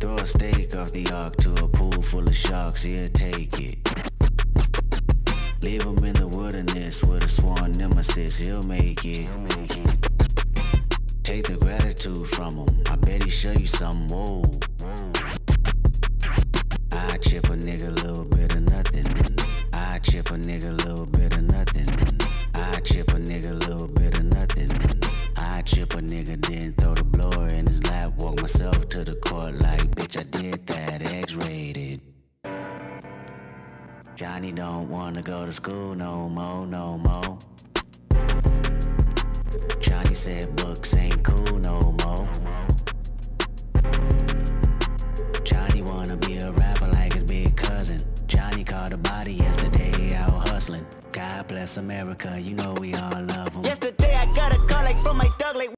Throw a steak off the ark to a pool full of sharks, he'll take it. Leave him in the wilderness with a sworn nemesis, he'll make it. Take the gratitude from him, I bet he show you something, whoa. I chip a nigga a little bit of nothing. I chip a nigga a little bit of nothing. I chip a nigga a little bit of nothing. I chip a nigga, then throw the blower in his lap. Walk myself to the court like, bitch, I did that, X-rated. Johnny don't wanna go to school no more, no more. Johnny said books ain't cool no more. Johnny wanna be a rapper like his big cousin. Johnny caught a body yesterday out hustling. God bless America, you know we all love him. Yesterday I got a call like from my dog like